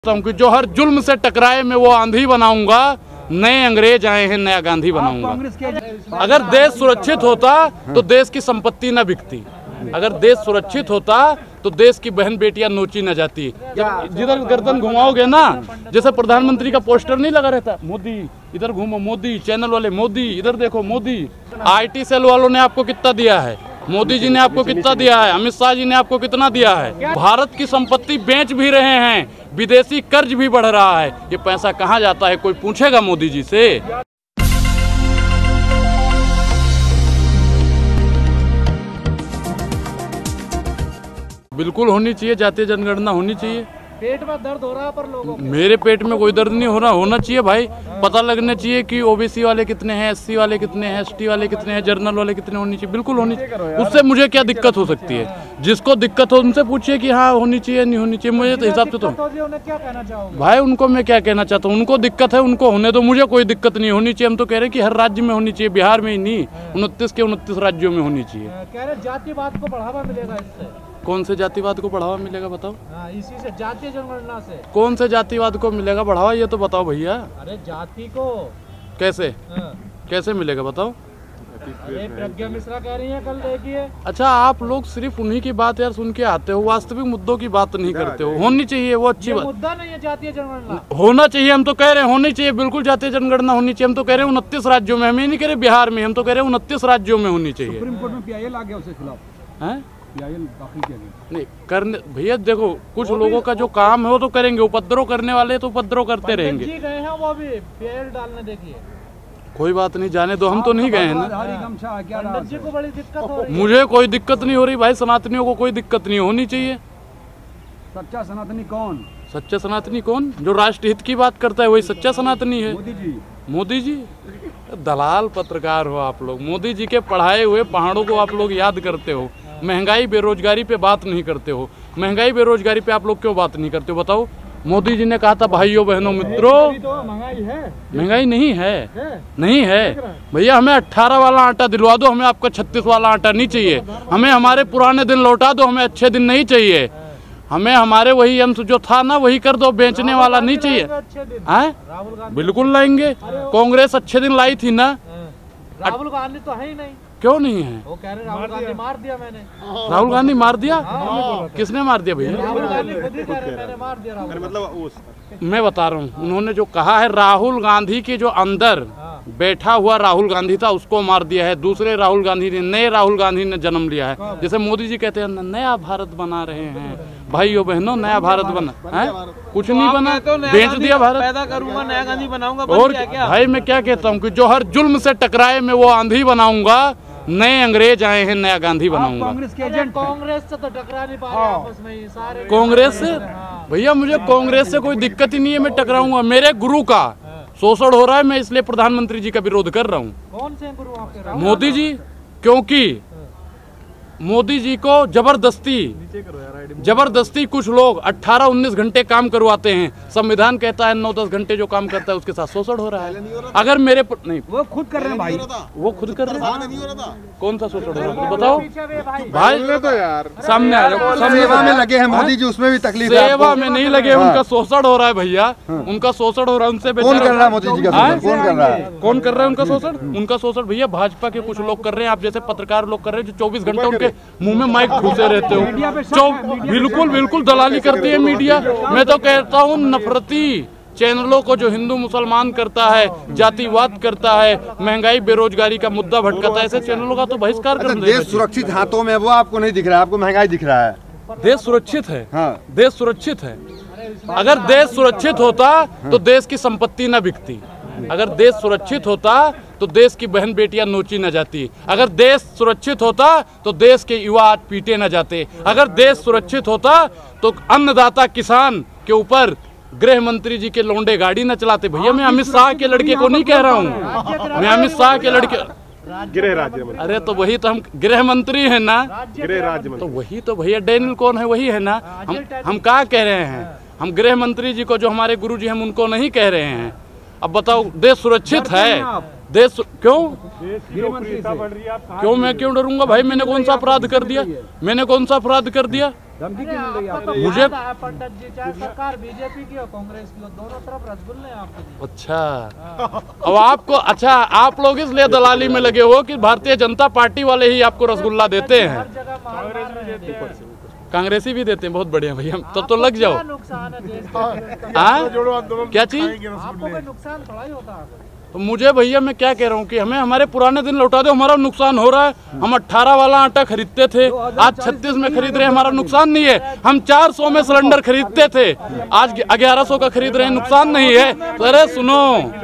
कि जो हर जुल्म से टकराए मैं वो आंधी बनाऊंगा, नए अंग्रेज आए हैं नया गांधी बनाऊंगा। अगर देश सुरक्षित होता तो देश की संपत्ति न बिकती, अगर देश सुरक्षित होता तो देश की बहन बेटियां नोची न जाती। जब जिधर गर्दन घुमाओगे ना, जैसे प्रधानमंत्री का पोस्टर नहीं लगा रहता, मोदी इधर घूमो, मोदी चैनल वाले, मोदी इधर देखो, मोदी। आईटी सेल वालों ने आपको कितना दिया है, मोदी जी ने आपको कितना दिया है, अमित शाह जी ने आपको कितना दिया है। भारत की संपत्ति बेच भी रहे हैं, विदेशी कर्ज भी बढ़ रहा है। ये पैसा कहाँ जाता है, कोई पूछेगा मोदी जी से? बिल्कुल होनी चाहिए, जातीय जनगणना होनी चाहिए। पेट में दर्द हो रहा है पर लोगों को। मेरे पेट में कोई दर्द नहीं हो रहा, होना चाहिए भाई। पता लगना चाहिए कि ओबीसी वाले कितने हैं, एससी वाले कितने हैं, एसटी वाले कितने हैं, जर्नल वाले कितने होनी चाहिए। बिल्कुल होनी चाहिए, उससे मुझे क्या दिक्कत हो सकती है? जिसको दिक्कत हो उनसे पूछिए कि हाँ होनी चाहिए नहीं होनी चाहिए। मुझे तो हिसाब से तो क्या कहना चाहोगे भाई, उनको मैं क्या कहना चाहता हूँ, उनको दिक्कत है उनको होने दो, मुझे कोई दिक्कत नहीं होनी चाहिए। हम तो कह रहे हैं कि हर राज्य में होनी चाहिए, बिहार में ही नहीं, 29 के 29 राज्यों में होनी चाहिए। कह रहे जातिवाद को बढ़ावा मिलेगा इससे। कौन से जातिवाद को बढ़ावा मिलेगा बताओ? इसी से, जातीय जनगणना से। कौन से जातिवाद को मिलेगा बढ़ावा, ये तो बताओ भैया। अरे जाति को कैसे कैसे मिलेगा बताओ? अरे प्रज्ञा मिश्रा कह रही है, कल देखिए। अच्छा, आप लोग सिर्फ उन्हीं की बात यार सुन के आते हो, वास्तविक मुद्दों की बात नहीं करते हो। होनी चाहिए वो अच्छी बात, मुद्दा नहीं है जातीय जनगणना, होना चाहिए। हम तो कह रहे हैं होनी चाहिए, बिल्कुल जातीय जनगणना होनी चाहिए। हम तो कह रहे हैं 29 राज्यों में, हम ये नहीं कह रहे बिहार में, हम तो कह रहे हैं 29 राज्यों में होनी चाहिए। सुप्रीम कोर्ट में पीआईएल आ गया उसके खिलाफ है, पीआईएल दाखिल किया गया। नहीं करने भैया, देखो कुछ लोगों का जो काम है वो तो करेंगे, उपद्रव करने वाले तो उपद्रव करते रहेंगे। जी गए हैं वो भी पीआईएल डालने, देखिए। कोई बात नहीं, जाने दो, हम तो नहीं गए हैं ना। पंडित जी को बड़ी दिक्कत हो रही है। मुझे कोई दिक्कत नहीं हो रही भाई, सनातनियों को कोई दिक्कत नहीं होनी चाहिए। सच्चा सनातनी कौन? सच्चा सनातनी कौन? जो राष्ट्र हित की बात करता है वही सच्चा सनातनी है। मोदी जी। मोदी जी दलाल पत्रकार हो आप लोग। मोदी जी के पढ़ाए हुए पहाड़ों को आप लोग याद करते हो, महंगाई बेरोजगारी पे बात नहीं करते हो। महंगाई बेरोजगारी पे आप लोग क्यों बात नहीं करते हो बताओ? मोदी जी ने कहा था भाइयों बहनों मित्रों, महंगाई है, महंगाई नहीं है, नहीं है भैया। हमें 18 वाला आटा दिलवा दो, हमें आपका 36 वाला आटा नहीं चाहिए। हमें हमारे पुराने दिन लौटा दो, हमें अच्छे दिन नहीं चाहिए। हमें हमारे वही अंश जो था ना वही कर दो, बेचने वाला नहीं चाहिए। हैं? बिल्कुल लाएंगे। कांग्रेस अच्छे दिन लाई थी ना। राहुल गांधी तो है ही नहीं। क्यों नहीं है? वो कह रहे राहुल गांधी मार दिया मैंने। राहुल गांधी मार दिया? किसने मार दिया भैया? राहुल गांधी खुद ही कह रहे मैंने मार दिया राहुल। मतलब मैं बता रहा हूँ, उन्होंने जो कहा है, राहुल गांधी के जो अंदर बैठा हुआ राहुल गांधी था उसको मार दिया है। दूसरे राहुल गांधी ने, नए राहुल गांधी ने जन्म लिया है। जैसे मोदी जी कहते हैं नया भारत बना रहे हैं, भाइयों बहनों नया भारत बना है। कुछ नहीं बना, बेच दिया भारत। पैदा करूंगा, नया गांधी बनाऊंगा। और भाई मैं क्या कहता हूँ कि जो हर जुल्म से टकराए मैं वो आंधी बनाऊंगा, नए अंग्रेज आए हैं नया गांधी बनाऊंगा। कांग्रेस के एजेंट, कांग्रेस से तो टकरा नहीं पा रहे आपस में ही सारे। कांग्रेस से भैया, मुझे कांग्रेस से कोई दिक्कत ही नहीं है, मैं टकराऊंगा। मेरे गुरु का शोषण हो रहा है, मैं इसलिए प्रधानमंत्री जी का विरोध कर रहा हूँ। कौन से गुरु आपके? मोदी जी, क्योंकि मोदी जी को जबरदस्ती कुछ लोग 18-19 घंटे काम करवाते हैं। संविधान कहता है 9-10 घंटे जो काम करता है उसके साथ शोषण हो रहा है। अगर मेरे नहीं, वो खुद कर रहे हैं भाई, वो खुद कर रहे हैं। कौन सा शोषण हो रहा है बताओ भाई? तो यार सामने आ जाओ। सेवा में लगे हैं मोदी जी, उसमें भी तकलीफ है। सेवा में नहीं लगे, उनका शोषण हो रहा है भैया, उनका शोषण हो रहा है। उनसे कौन कर रहा है मोदी जी का शोषण? कौन कर रहा है? कौन कर रहा है उनका शोषण? उनका शोषण भैया भाजपा के कुछ लोग कर रहे हैं। आप जैसे पत्रकार लोग कर रहे हैं जो 24 घंटे उनके मुंह में माइक घुसे रहते हो। बिल्कुल दलाली करती है मीडिया। मैं तो कहता हूँ नफरती चैनलों को जो हिंदू मुसलमान करता है, जातिवाद करता है, महंगाई बेरोजगारी का मुद्दा भटकाता है, ऐसे चैनलों का तो बहिष्कार कर देना। देश सुरक्षित हाथों में, वो आपको नहीं दिख रहा है, आपको महंगाई दिख रहा है। देश सुरक्षित है, हाँ। देश सुरक्षित है। अगर देश सुरक्षित होता तो देश की संपत्ति न बिकती, अगर देश सुरक्षित होता तो देश की बहन बेटियां नोची न जाती, अगर देश सुरक्षित होता तो देश के युवा आज पीटे न जाते, अगर देश सुरक्षित होता तो अन्नदाता किसान के ऊपर गृह मंत्री जी के लौंडे गाड़ी न चलाते। भैया मैं अमित शाह के लड़के को नहीं कह रहा हूँ, मैं अमित शाह के लड़के, गृह राज्य मंत्री। अरे तो वही तो हम गृह मंत्री है ना, गृह राज्य मंत्री तो वही तो भैया डैनियल कौन है वही है ना। हम क्या कह रहे हैं? हम गृह मंत्री जी को, जो हमारे गुरु जी हम उनको नहीं कह रहे हैं। अब बताओ, देश सुरक्षित है, देश क्यों क्यों मैं क्यों डरूंगा भाई? मैंने कौन सा अपराध कर दिया? मैंने कौन सा अपराध कर दिया? धमकी क्यों मिल रही है आपको? मुझे पंडित जी, चाहे सरकार बीजेपी की हो कांग्रेस की हो, दोनों तरफ रसगुल्ले हैं आपके। अच्छा, अब आपको अच्छा आप लोग इसलिए दलाली में लगे हो कि भारतीय जनता पार्टी वाले ही आपको रसगुल्ला देते हैं, हर जगह मार रहे हैं। कांग्रेसी भी देते हैं। बहुत बढ़िया भैया, तब तो लग जाओ। क्या नुकसान है देश का? हाँ क्या चीज? आपको कोई नुकसान थोड़ा ही होता है। तो मुझे भैया मैं क्या कह रहा हूँ कि हमें हमारे पुराने दिन लौटा दो, हमारा नुकसान हो रहा है। हम 18 वाला आटा खरीदते थे, आज 36 में खरीद रहे हैं, हमारा नुकसान नहीं है। हम 400 में सिलेंडर खरीदते थे, आज 1100 का खरीद रहे हैं, नुकसान नहीं है। तो अरे सुनो,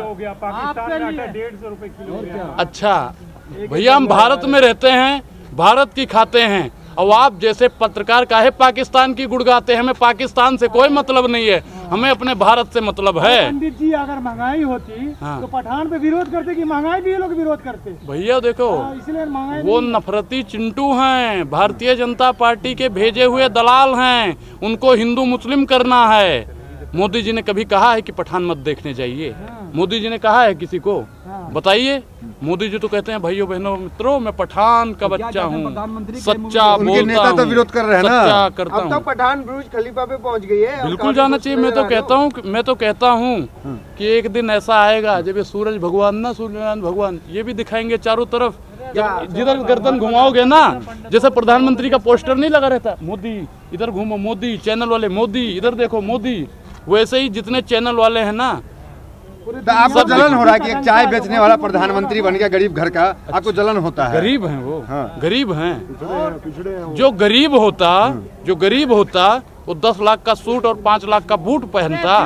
अच्छा भैया हम भारत में रहते हैं, भारत की खाते हैं, और आप जैसे पत्रकार काहे पाकिस्तान की गुड़ गाते हैं? हमें पाकिस्तान से कोई मतलब नहीं है, हमें अपने भारत से मतलब है। पंडित जी अगर महंगाई होती तो पठान पे विरोध करते कि महंगाई भी ये लोग विरोध करते। भैया देखो इसलिए महंगाई वो नफरती चिंटू हैं, भारतीय जनता पार्टी के भेजे हुए दलाल हैं, उनको हिंदू मुस्लिम करना है। मोदी जी ने कभी कहा है कि पठान मत देखने जाइए? मोदी जी ने कहा है किसी को? बताइए। मोदी जी तो कहते हैं भाइयों बहनों मित्रों मैं पठान का बच्चा हूँ, सच्चा बोलता हूँ, विरोध कर रहे हैं ना, सच्चा करता हूँ। अब तो पठान बुर्ज खलीफा पे पहुंच गई है। बिल्कुल जाना चाहिए। मैं तो कहता हूँ कि एक दिन ऐसा आएगा जब ये सूरज भगवान ना, सूर्यनारायण भगवान ये भी दिखाएंगे चारों तरफ। जब जिधर गर्दन घुमाओगे ना, जैसे प्रधानमंत्री का पोस्टर नहीं लगा रहता, मोदी इधर घूमो, मोदी चैनल वाले, मोदी इधर देखो, मोदी, वैसे ही जितने चैनल वाले हैं ना, तो आपको जलन हो रहा है कि एक चाय बेचने वाला प्रधानमंत्री बन गया गरीब घर का, आपको जलन होता है? गरीब हैं वो, हाँ। गरीब हैं। जो गरीब होता वो 10 लाख का सूट और 5 लाख का बूट पहनता।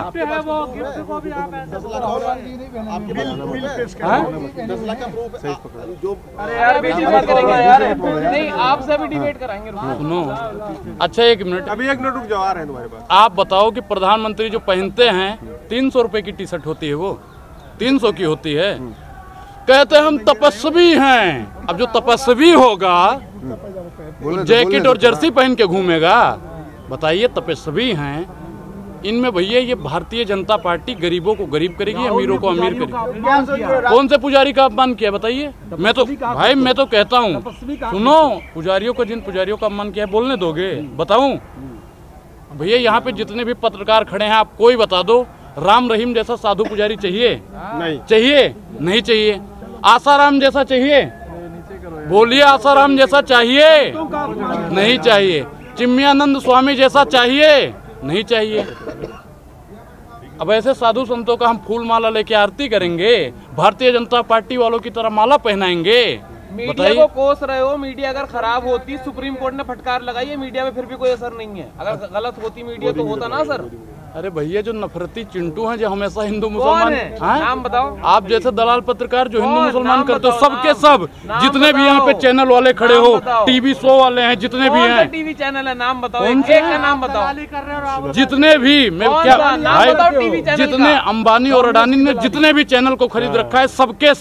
नहीं आपसे भी डिबेट कराएंगे। सुनो, अच्छा एक मिनट, अभी 1 मिनट रुक जाओ, आ रहे हैं तुम्हारे पास। आप बताओ कि प्रधानमंत्री जो पहनते हैं 300 रुपए की टी शर्ट होती है, वो 300 की होती है। कहते हैं हम तपस्वी हैं। अब जो तपस्वी होगा जैकेट और जर्सी पहन के घूमेगा, बताइए तपस्वी हैं। इनमें भैया ये भारतीय जनता पार्टी गरीबों को गरीब करेगी, अमीरों को अमीर करेगी। कौन से पुजारी का अपमान किया बताइए? मैं तो भाई मैं तो कहता हूँ, सुनो, पुजारियों को, जिन पुजारियों का अपमान किया है बोलने दोगे? बताऊं भैया, यहाँ पे जितने भी पत्रकार खड़े हैं आप कोई बता दो, राम रहीम जैसा साधु पुजारी चाहिए? नहीं चाहिए? नहीं चाहिए। आसाराम जैसा चाहिए? बोलिए, आसाराम जैसा चाहिए? नहीं चाहिए। चिन्मयानंद स्वामी जैसा चाहिए? नहीं चाहिए। अब ऐसे साधु संतों का हम फूल माला लेके आरती करेंगे, भारतीय जनता पार्टी वालों की तरह माला पहनाएंगे? मीडिया को कोस रहे हो। मीडिया अगर खराब होती, सुप्रीम कोर्ट ने फटकार लगाई है, मीडिया में फिर भी कोई असर नहीं है। अगर गलत होती मीडिया तो होता ना सर। अरे भैया जो नफरती चिंटू हैं, जो हमेशा हिंदू मुसलमान, नाम बताओ। आप जैसे दलाल पत्रकार जो हिंदू मुसलमान करते हो, सबके सब जितने भी यहाँ पे चैनल वाले खड़े हो, टीवी शो वाले हैं, जितने भी हैं, टीवी चैनल है, नाम बताओ, एक का नाम बताओ। जितने भी, मैं क्या भाई, जितने अंबानी और अडानी ने जितने भी चैनल को खरीद रखा है,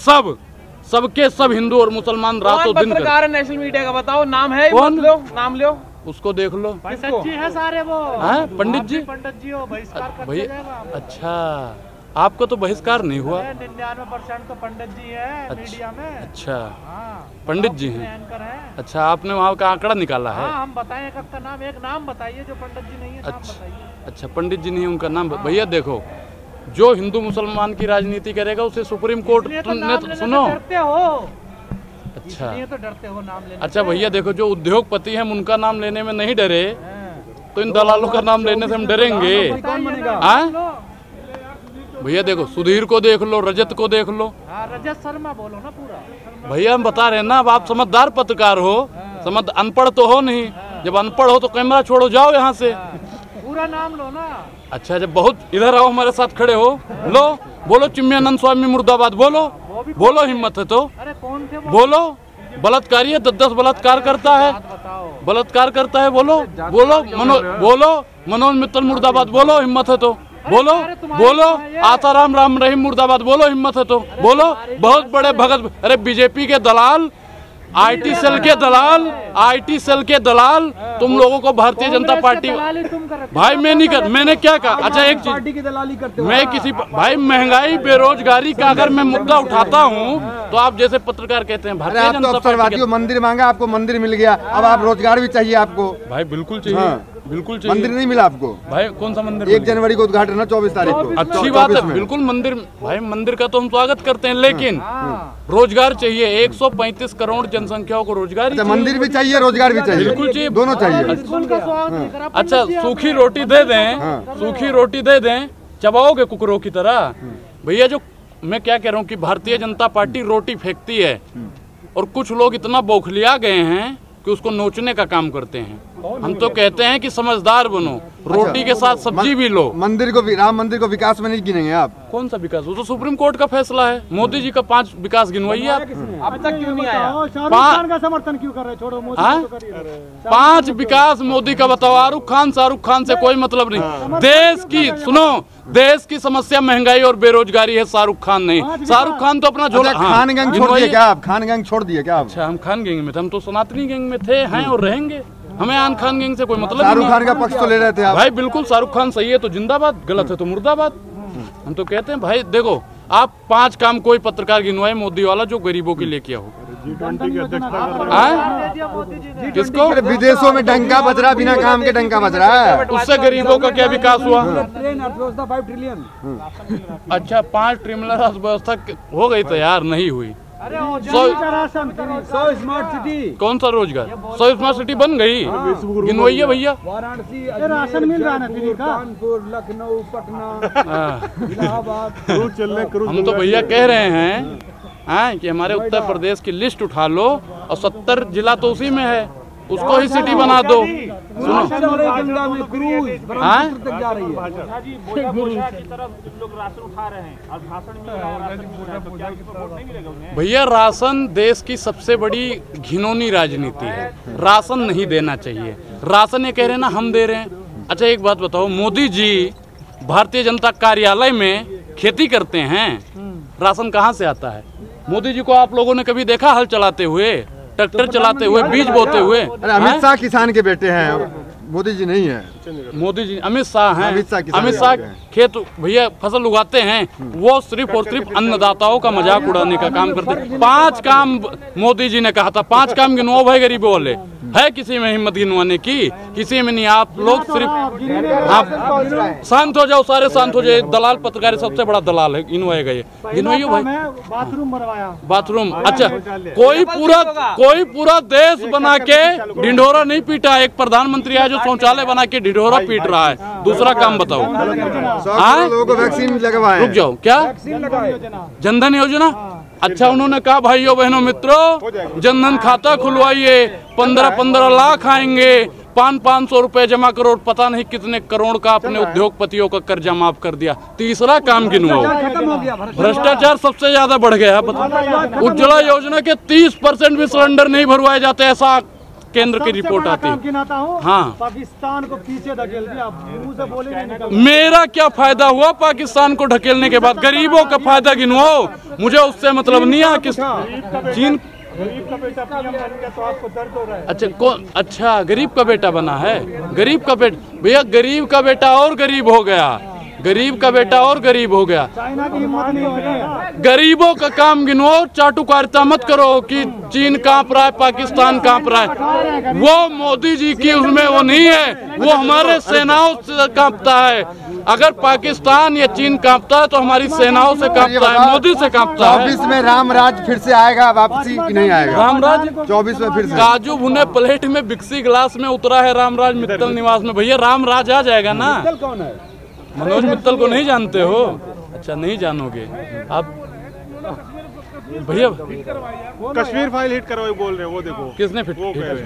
सबके सब हिंदू और मुसलमान रातों दिन पत्रकार है नेशनल मीडिया का, बताओ नाम है? कौन? नाम लो, उसको देख लो। पंडित जी है सारे वो। पंडित जी? पंडित जी हो, बहिष्कार करते भैया जाएगा। अच्छा, आपको तो बहिष्कार नहीं हुआ? 99% तो पंडित जी है मीडिया में। अच्छा, हाँ, पंडित जी हैं। एंकर है। अच्छा, आपने वहाँ का आंकड़ा निकाला है? हाँ, हम बताएं एक नाम बताइए जो पंडित जी नहीं है, नाम बताइए। अच्छा, पंडित जी नहीं, उनका नाम भैया देखो, जो हिंदू मुसलमान की राजनीति करेगा उसे सुप्रीम कोर्ट ने सुनो। डरते हो? अच्छा, तो डरते हो नाम लेने? अच्छा भैया देखो, जो उद्योगपति हैं उनका नाम लेने में नहीं डरे, तो इन दलालों का नाम लेने से हम डरेंगे? भैया देखो, सुधीर को देख लो, रजत को देख लो। रजत शर्मा बोलो ना पूरा। भैया हम बता रहे हैं ना, अब आप समझदार पत्रकार हो, अनपढ़ तो हो नहीं। जब अनपढ़ हो तो कैमरा छोड़ो, जाओ यहाँ से। पूरा नाम लो ना। अच्छा, जब बहुत इधर आओ, हमारे साथ खड़े हो, लो, बोलो चिन्मयानंद स्वामी मुर्दाबाद, बोलो हिम्मत है तो। अरे कौन थे वो? बोलो, बलात्कारी है, 10 बलात्कार करता है, बोलो मनोज मित्तल मुर्दाबाद, बोलो हिम्मत है तो। बोलो आसाराम राम रहीम मुर्दाबाद, बोलो हिम्मत है तो। बोलो बहुत बड़े भगत। अरे बीजेपी के दलाल आईटी सेल के दलाल तुम लोगों को भारतीय जनता पार्टी, भाई मैं नहीं कर, मैंने क्या कहा? अच्छा एक पार्टी की दलाली करते हो मैं किसी भाई महंगाई बेरोजगारी का अगर मैं मुद्दा उठाता हूँ तो आप जैसे पत्रकार कहते हैं भारतीय जनता पार्टी, मंदिर मांगा, आपको मंदिर मिल गया, अब आप रोजगार भी चाहिए आपको। भाई बिल्कुल चाहिए, बिल्कुल चाहिए। मंदिर नहीं मिला आपको? भाई कौन सा मंदिर? 1 जनवरी को उद्घाटन है, 24 तारीख को। अच्छी बात है, बिल्कुल मंदिर, भाई मंदिर का तो हम स्वागत करते हैं, लेकिन रोजगार चाहिए। 135 करोड़ जनसंख्या को रोजगार, मंदिर भी चाहिए, रोजगार भी चाहिए, बिल्कुल चाहिए, दोनों चाहिए। अच्छा सूखी रोटी दे दें, सूखी रोटी दे दें, चबाओगे कुकरों की तरह? भैया जो मैं क्या कह रहा हूँ कि भारतीय जनता पार्टी रोटी फेंकती है और कुछ लोग इतना बौखलिया गए हैं कि उसको नोचने का काम करते हैं। हम तो कहते हैं कि समझदार बनो, रोटी के साथ सब्जी भी लो। मंदिर को, राम मंदिर को विकास में नहीं गिनेंगे आप? कौन सा विकास? वो तो सुप्रीम कोर्ट का फैसला है। मोदी जी का 5 विकास गिनवाइए आप। अब तक क्यों नहीं आया? शाहरुख खान का समर्थन क्यों कर रहे? छोड़ो मोदी को तो करिए। 5 विकास मोदी का बताओ। शाहरुख खान से कोई मतलब नहीं। देश की सुनो, देश की समस्या महंगाई और बेरोजगारी है, शाहरुख खान नहीं। शाहरुख खान तो अपना झोला। खान गैंग छोड़ दिए क्या आप? खान गैंग छोड़ दिए क्या आप? अच्छा हम खान गैंग में थे, हम तो सनातनी गैंग में थे, हैं और रहेंगे। हमें आन खान गैंग से कोई मतलब। शाहरुख खान का पक्ष तो ले रहे थे आप? भाई बिल्कुल, शाहरुख खान सही है तो जिंदाबाद, गलत है तो मुर्दाबाद। हम तो कहते हैं भाई देखो, आप 5 काम कोई पत्रकार गिनवाए मोदी वाला जो गरीबों के लिए किया हो। किसको? विदेशों में डंका बज रहा, बिना काम के डंका बज रहा है, उससे गरीबों का क्या विकास हुआ? ट्रेन अर्थव्यवस्था 5 ट्रिलियन। अच्छा 5 ट्रिलियन अर्थव्यवस्था हो गई तो यार नहीं हुई। 100 स्मार्ट सिटी, कौन सा रोजगार? 100 स्मार्ट सिटी बन गई, गिनवाइए भैया। वाराणसी, राशन मिल रहा है ना फ्री का? कानपुर, लखनऊ, पटना, इलाहाबाद। हम तो भैया कह रहे हैं कि हमारे उत्तर प्रदेश की लिस्ट उठा लो और 70 जिला तो उसी में है, उसको ही सिटी बना दो। सुनो गंगा में क्रूज ब्रह्मपुत्र तक जा रही है। भैया राशन देश की सबसे बड़ी घिनौनी राजनीति है, राशन नहीं देना चाहिए। राशन ये कह रहे हैं ना हम दे रहे हैं। अच्छा एक बात बताओ, मोदी जी भारतीय जनता कार्यालय में खेती करते हैं, राशन कहाँ से आता है? मोदी जी को आप लोगों ने कभी देखा हल चलाते हुए, ट्रैक्टर चलाते हुए, बीज बोते हुए? अमित शाह किसान के बेटे हैं, मोदी जी नहीं है। मोदी जी अमित शाह हैं। अमित शाह खेत भैया फसल उगाते हैं, वो सिर्फ और सिर्फ अन्नदाताओं का मजाक उड़ाने का काम करते हैं। 5 काम मोदी जी ने कहा था, 5 काम गिनवाओ भाई गरीबों वाले। है किसी में हिम्मत गिनवाने की? किसी में नहीं। आप लोग सिर्फ आप शांत हो जाओ, सारे शांत हो जाए। दलाल पत्रकार सबसे बड़ा दलाल है, गिनवाए गए। गिनवाइयो भाई। बाथरूम बनवाया, बाथरूम। अच्छा कोई पूरा देश बना के ढिंढोरा नहीं पीटा। एक प्रधानमंत्री है जो शौचालय बना के ढिंढोरा पीट रहा है। दूसरा काम बताओ। लोगों को वैक्सीन लगवाए। रुक जाओ, क्या जनधन योजना? अच्छा उन्होंने कहा भाइयों बहनों मित्रों, जनधन खाता खुलवाइए, 15-15 लाख आएंगे, 500 रुपए जमा करो, पता नहीं कितने करोड़ का अपने उद्योगपतियों का कर्जा माफ कर दिया। तीसरा काम गिनवाओ। भ्रष्टाचार सबसे ज्यादा बढ़ गया। उज्ज्वला योजना के 30% भी सिलेंडर नहीं भरवाए जाते, ऐसा केंद्र की रिपोर्ट आती है। हाँ, पाकिस्तान को पीछे धकेल दिया, मुंह से बोले नहीं निकल। मेरा क्या फायदा हुआ पाकिस्तान को ढकेलने के बाद? गरीबों का फायदा गिनवाओ, मुझे उससे मतलब नहीं है। किस चीन गरीब का बेटा पीएम बन गया तो आपको दर्द हो रहा है? अच्छा कौन? अच्छा गरीब का बेटा बना है? गरीब का बेटा भैया, गरीब का बेटा और गरीब हो गया, गरीब का बेटा और गरीब हो गया। चाइना की हिम्मत नहीं हो रही। गरीबों का काम गिनवाओ, चाटुकारिता मत करो कि चीन कांप रहा है, पाकिस्तान कांप रहा है। वो मोदी जी की उसमें वो नहीं है, वो हमारे सेनाओं से कांपता है। अगर पाकिस्तान या चीन कांपता है तो हमारी सेनाओं से कांपता है, मोदी से कांपता है। 24 में रामराज फिर से आएगा वापसी कि नहीं आएगा? रामराज 24 में फिर से काजू भुने प्लेट में बिक्सी गिलास में उतरा है रामराज मित्तल निवास में। भैया रामराज आ जाएगा ना। कौन है? मनोज मित्तल को नहीं जानते हो? अच्छा नहीं जानोगे आप भैया। कश्मीर फाइल हिट करवाई बोल रहे हैं, वो देखो किसने फिट?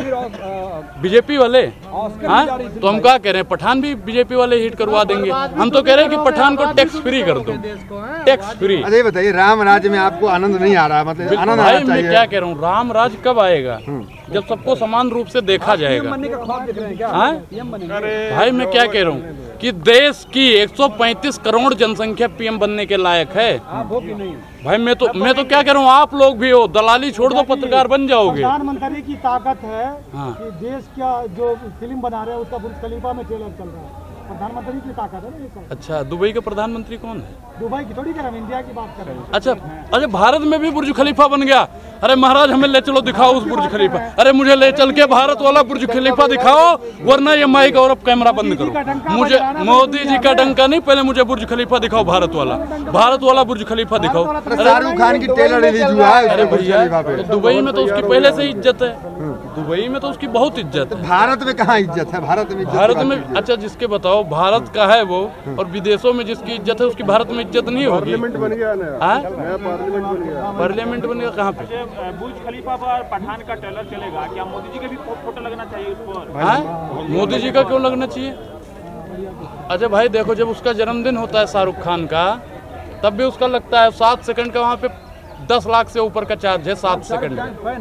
बीजेपी वाले। हाँ तो हम क्या कह रहे हैं, पठान भी बीजेपी वाले हिट करवा देंगे। हम तो कह रहे हैं कि पठान को टैक्स फ्री कर दो, टैक्स फ्री। अरे बताइए, राम राज्य में आपको आनंद नहीं आ रहा? मतलब आनंद आना चाहिए। मैं क्या कह रहा हूँ, राम राज कब आएगा? जब सबको समान रूप से देखा जाएगा। बनने का ख्वाब देख रहे हैं क्या? हाँ? पीएम बनेंगे? भाई मैं क्या कह रहा हूँ कि देश की 135 करोड़ जनसंख्या पीएम बनने के लायक है। आप हो कि नहीं? भाई मैं तो क्या कह रहा हूँ, आप लोग भी हो, दलाली छोड़ दो, पत्रकार बन जाओगे। प्रधानमंत्री की ताकत है हाँ। कि देश का जो फिल्म बना रहे हैं उसका बुर्ज खलीफा में ट्रेलर चल रहा है। प्रधानमंत्री की ताकत है ना ये सब। अच्छा, दुबई का प्रधानमंत्री कौन है? दुबई की थोड़ी कर रहे हैं, इंडिया की बात कर रहे हैं। अच्छा, भारत में भी बुर्ज खलीफा बन गया। अरे महाराज हमें ले चलो, दिखाओ उस बुर्ज खलीफा। अरे मुझे ले चल के भारत वाला बुर्ज खलीफा दिखाओ, वरना ये माइक और अब कैमरा बंद करो। मुझे मोदी जी का डंका नहीं, पहले मुझे बुर्ज खलीफा दिखाओ, भारत वाला बुर्ज खलीफा दिखाओ। शाहरुख खान की ट्रेलर रिलीज हुआ है। अरे भैया, तो दुबई में तो उसकी पहले से इज्जत है, दुबई में तो उसकी बहुत इज्जत है। भारत में कहाँ इज्जत है? भारत में अच्छा जिसके बताओ भारत का है वो, और विदेशों में जिसकी इज्जत है उसकी भारत में इज्जत नहीं होगी। पार्लियामेंट बन गया ना, पार्लियामेंट बन गया। पार्लियामेंट बन गया कहाँ पे? बुर्ज खलीफा पर पठान का ट्रेलर चलेगा, क्या मोदी जी का भी फोटो लगना चाहिए उस पर? हाँ, मोदी जी का क्यों लगना चाहिए? अच्छा भाई देखो, जब उसका जन्मदिन होता है शाहरुख खान का, तब भी उसका लगता है। 7 सेकंड का वहाँ पे 10 लाख से ऊपर का चार्ज है, 7 सेकंड का।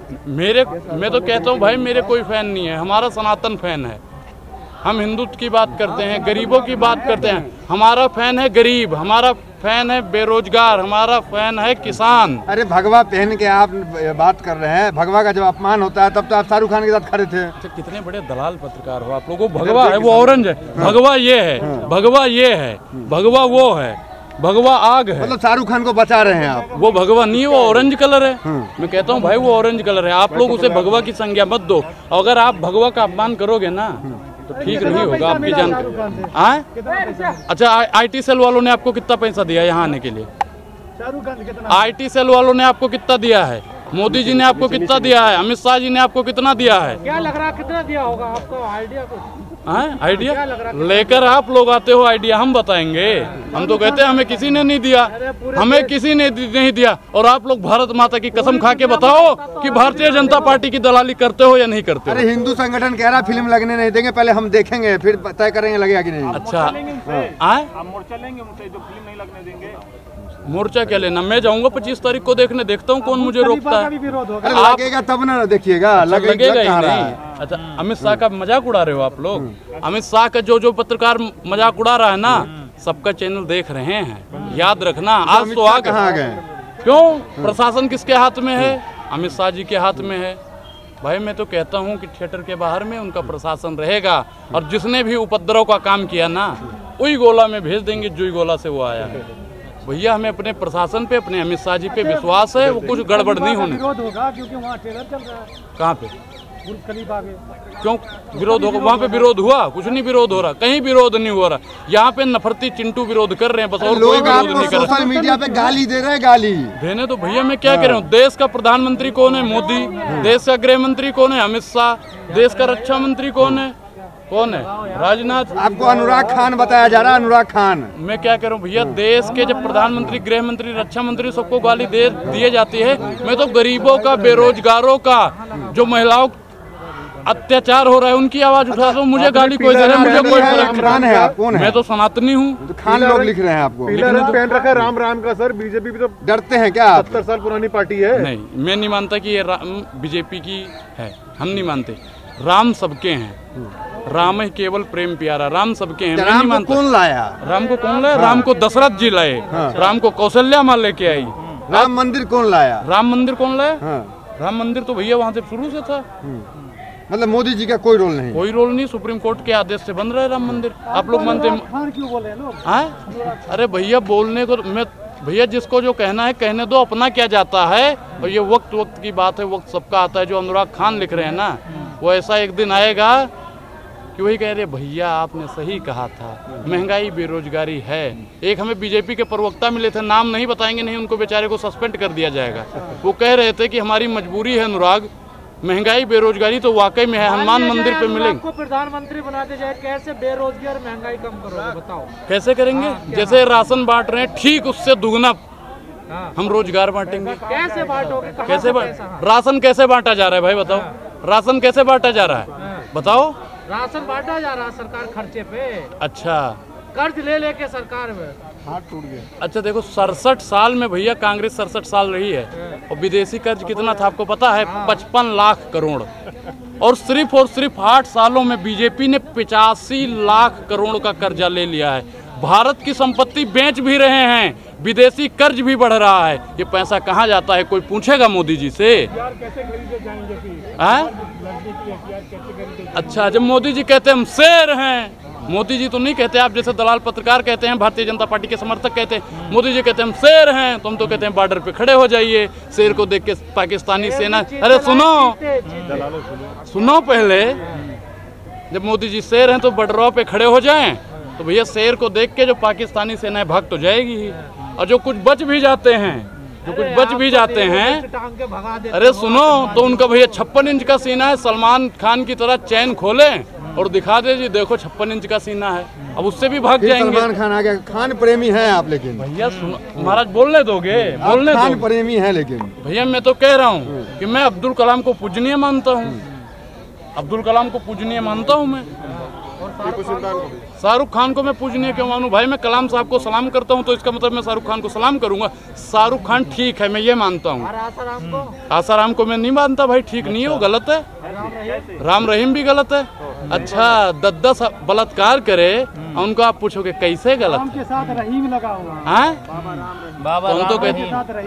मैं तो कहता हूँ भाई, मेरे कोई फैन नहीं है, हमारा सनातन फैन है। हम हिंदुत्व की बात करते हैं, गरीबों की बात करते हैं। हमारा फैन है गरीब, हमारा फैन है बेरोजगार, हमारा फैन है किसान। अरे भगवा पहन के आप बात कर रहे हैं, भगवा का जब अपमान होता है तब तो आप शाहरुख खान के साथ खड़े थे। अच्छा, कितने बड़े दलाल पत्रकार हो आप लोगों। भगवा है वो ऑरेंज है, भगवा ये है, भगवा ये है, भगवा वो है, भगवा आग है। मतलब शाहरुख खान को बचा रहे हैं आप? वो भगवा नहीं, वो ऑरेंज कलर है। मैं कहता हूँ भाई वो ऑरेंज कलर है। आप लोग उसे भगवा की संज्ञा मत दो। अगर आप भगवा का अपमान करोगे ना तो ठीक नहीं होगा आपकी जानकारी। अच्छा, IT सेल वालों ने आपको कितना पैसा दिया यहाँ आने के लिए? शाहरुख खान कितना? IT सेल वालों ने आपको कितना दिया है? मोदी जी ने आपको कितना दिया है? अमित शाह जी ने आपको कितना दिया है? क्या लग रहा है कितना दिया होगा आपको आइडिया? आइडिया लेकर आप लोग आते हो, आइडिया हम बताएंगे। हम तो कहते हैं हमें किसी ने नहीं दिया, हमें किसी ने नहीं दिया। और आप लोग भारत माता की कसम खा के बताओ कि भारतीय जनता पार्टी की दलाली करते हो या नहीं करते हो? अरे हिंदू संगठन कह रहा फिल्म लगने नहीं देंगे, पहले हम देखेंगे फिर तय करेंगे लगेगा कि नहीं। अच्छा, आप मोर्चा लेंगे उनसे जो फिल्म नहीं लगने देंगे? मोर्चा क्या लेना, मैं जाऊंगा 25 तारीख को देखने, देखता हूँ कौन मुझे रोकता है। अरे लगेगा तब ना देखिएगा। लगेगा ही नहीं। अच्छा, अमित शाह का मजाक उड़ा रहे हो आप लोग? अमित शाह का जो पत्रकार मजाक उड़ा रहा है ना, सबका चैनल देख रहे हैं, याद रखना। आज तो आ गए। क्यों? प्रशासन किसके हाथ में है? अमित शाह जी के हाथ में है। भाई मैं तो कहता हूँ कि थिएटर के बाहर में उनका प्रशासन रहेगा, और जिसने भी उपद्रव का काम किया ना, वही गोला में भेज देंगे जो गोला से वो आया है। भैया हमें अपने प्रशासन पे, अपने अमित शाह जी पे विश्वास है, वो कुछ गड़बड़ नहीं होने। विरोध होगा क्योंकि वहाँ ट्रेलर चल रहा है। कहाँ पे? बुर्ज खलीफा के। क्यों विरोध होगा? वहाँ पे विरोध हुआ? कुछ नहीं विरोध हो रहा, कहीं विरोध नहीं हो रहा। यहाँ पे नफरती चिंटू विरोध कर रहे हैं बस, और कोई विरोध नहीं कर रहा। सोशल मीडिया पे गाली दे रहे हैं, गाली देने तो भैया मैं क्या कह रहा हूँ। देश का प्रधानमंत्री कौन है? मोदी। देश का गृह मंत्री कौन है? अमित शाह। देश का रक्षा मंत्री कौन है? राजनाथ। आपको अनुराग खान बताया जा रहा है, अनुराग खान। मैं क्या कह रहा हूँ भैया, देश के जब प्रधानमंत्री, गृह मंत्री, रक्षा मंत्री सबको गाली दिए जाती है, मैं तो गरीबों का, बेरोजगारों का, जो महिलाओं अत्याचार हो रहा है उनकी आवाज उठा दो। मुझे गाली कोई दे रहा है, मुझे कोई फर्क नहीं है। मैं तो सनातनी हूँ। तो खान लोग लिख रहे हैं आपको। पीला रंग पहन रखा है राम राम का। सर बीजेपी भी तो डरते हैं क्या? 70 साल पुरानी पार्टी है। नहीं, मैं नहीं मानता कि ये बीजेपी की है, हम नहीं मानते। राम सबके हैं, राम ही केवल प्रेम प्यारा, राम सबके हैं। मैं नहीं मानता। कौन लाया? राम को कौन लाया? राम को दशरथ जी लाए, राम को कौशल्या माँ लेके आई। राम मंदिर कौन लाया? राम मंदिर कौन लाया? राम मंदिर तो भैया वहाँ से शुरू से था। मतलब मोदी जी का कोई रोल नहीं? कोई रोल नहीं, सुप्रीम कोर्ट के आदेश से बन रहा है राम मंदिर। आप लोग मानते हैं? क्यों बोले लोग? अरे भैया बोलने को मैं, भैया जिसको जो कहना है कहने दो, अपना क्या जाता है। और ये वक्त की बात है, वक्त सबका आता है। जो अनुराग खान लिख रहे हैं ना, वो ऐसा एक दिन आएगा कि वही कह रहे भैया आपने सही कहा था, महंगाई बेरोजगारी है। एक हमें बीजेपी के प्रवक्ता मिले थे, नाम नहीं बताएंगे, नहीं उनको बेचारे को सस्पेंड कर दिया जाएगा। वो कह रहे थे कि हमारी मजबूरी है अनुराग, महंगाई बेरोजगारी तो वाकई में है, हनुमान मंदिर पे मिलेंगे। आपको प्रधानमंत्री बनाते जाए, कैसे बेरोजगार महंगाई कम करोगे बताओ? कैसे करेंगे? जैसे राशन बांट रहे हैं, ठीक उससे दुगना हम रोजगार बांटेंगे। कैसे बांटोगे? कैसे राशन कैसे बांटा जा रहा है भाई बताओ? राशन कैसे बांटा जा रहा है बताओ? राशन बांटा जा रहा है सरकार खर्चे पे। अच्छा, कर्ज ले लेके सरकार में हाथ टूट गया। अच्छा देखो 67 साल में भैया कांग्रेस 67 साल रही है और विदेशी कर्ज कितना था आपको पता है? 55 लाख करोड़। और सिर्फ 8 सालों में बीजेपी ने 85 लाख करोड़ का कर्जा ले लिया है। भारत की संपत्ति बेच भी रहे हैं, विदेशी कर्ज भी बढ़ रहा है। ये पैसा कहाँ जाता है कोई पूछेगा मोदी जी से? कैसे खरीदे जाएंगे फिर? अच्छा जब मोदी जी कहते हैं हम शेर हैं, मोदी जी तो नहीं कहते, आप जैसे दलाल पत्रकार कहते हैं, भारतीय जनता पार्टी के समर्थक कहते हैं, मोदी जी कहते हैं हम शेर हैं, तुम तो कहते हैं बॉर्डर पे खड़े हो जाइए। शेर को देख के पाकिस्तानी सेना, अरे सुनो पहले, जब मोदी जी शेर हैं तो बॉर्डरों पे खड़े हो जाएं, तो भैया शेर को देख के जो पाकिस्तानी सेनाएं भाग तो जाएगी ही। और जो कुछ बच भी जाते हैं, अरे सुनो, तो उनका भैया 56 इंच का सीना है, सलमान खान की तरह चैन खोलें और दिखा दे जी देखो 56 इंच का सीना है, अब उससे भी भाग जाएंगे। सलमान खान आ गया, खान प्रेमी हैं आप, लेकिन भैया सुनो महाराज बोलने दोगे? बोलने खान प्रेमी हैं, लेकिन भैया मैं तो कह रहा हूँ कि मैं अब्दुल कलाम को पूजनीय मानता हूँ, अब्दुल कलाम को पूजनीय मानता हूँ मैं। शाहरुख खान को मैं पूजनीय क्यों मानूं भाई? मैं कलाम साहब को सलाम करता हूं तो इसका मतलब मैं शाहरुख खान को सलाम करूंगा। शाहरुख खान ठीक है, मैं ये मानता हूं। आसाराम को मैं नहीं मानता भाई, ठीक नहीं है, वो गलत है। राम रहीम भी गलत है। अच्छा 10 बलात्कार करे, उनको आप पूछोगे कैसे गलत के साथ रहीम लगा हुआ है? कौन तो कहते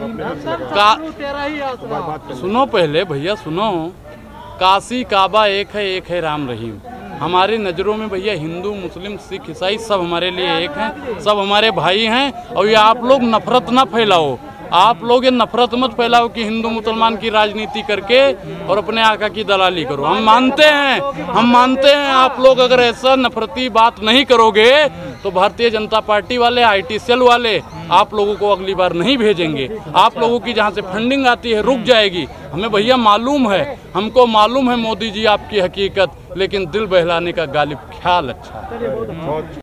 सुनो पहले भैया सुनो, काशी काबा एक है राम रहीम। हमारी नज़रों में भैया हिंदू मुस्लिम सिख ईसाई सब हमारे लिए एक हैं, सब हमारे भाई हैं। और ये आप लोग नफरत ना फैलाओ, आप लोग ये नफरत मत फैलाओ कि हिंदू मुसलमान की राजनीति करके और अपने आका की दलाली करो। हम मानते हैं आप लोग अगर ऐसा नफरती बात नहीं करोगे तो भारतीय जनता पार्टी वाले, IT सेल वाले आप लोगों को अगली बार नहीं भेजेंगे। आप लोगों की जहाँ से फंडिंग आती है रुक जाएगी। हमें भैया मालूम है, हमको मालूम है मोदी जी आपकी हकीकत, लेकिन दिल बहलाने का गालिब ख्याल अच्छा है।